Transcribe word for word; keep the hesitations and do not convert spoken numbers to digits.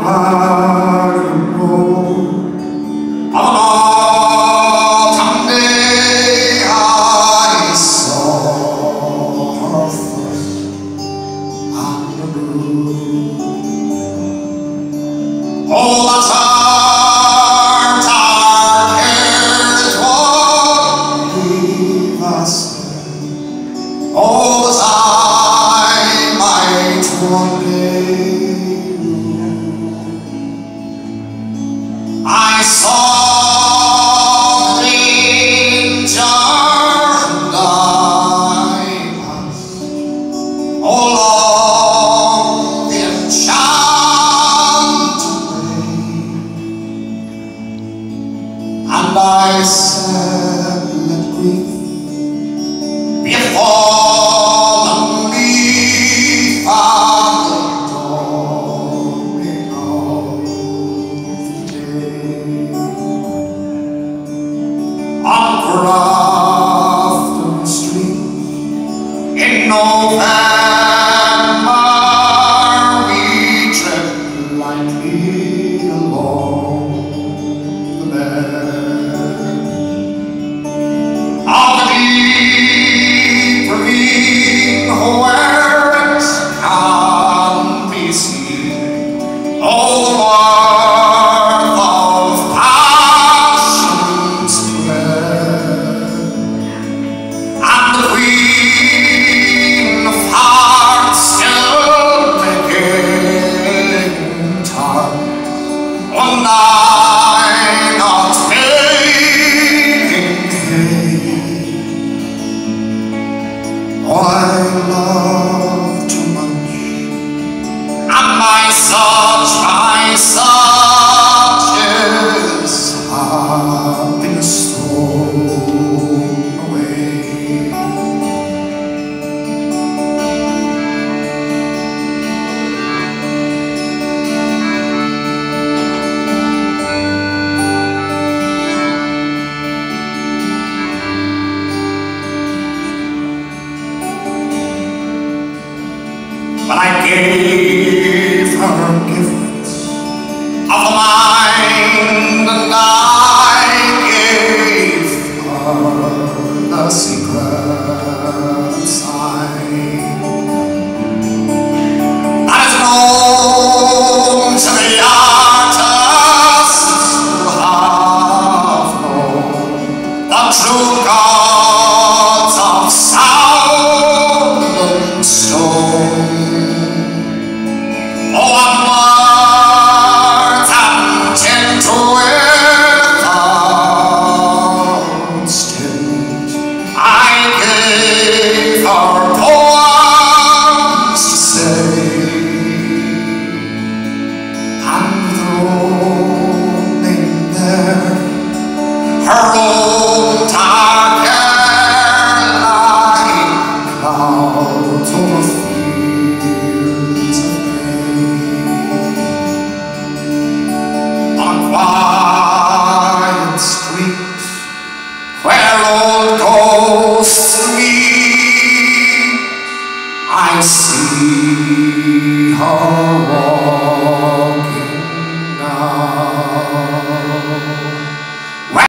All the time, time cared what leave us. All the time might one day I saw the danger and I passed along the enchanted and I said, let grief be fallen beneath the dawning of the day. On Grafton Street in November we tread lightly along the bed of the deep ravine where it can be seen all the warmth of passion's flare, and the Queen of Hearts still making time one night.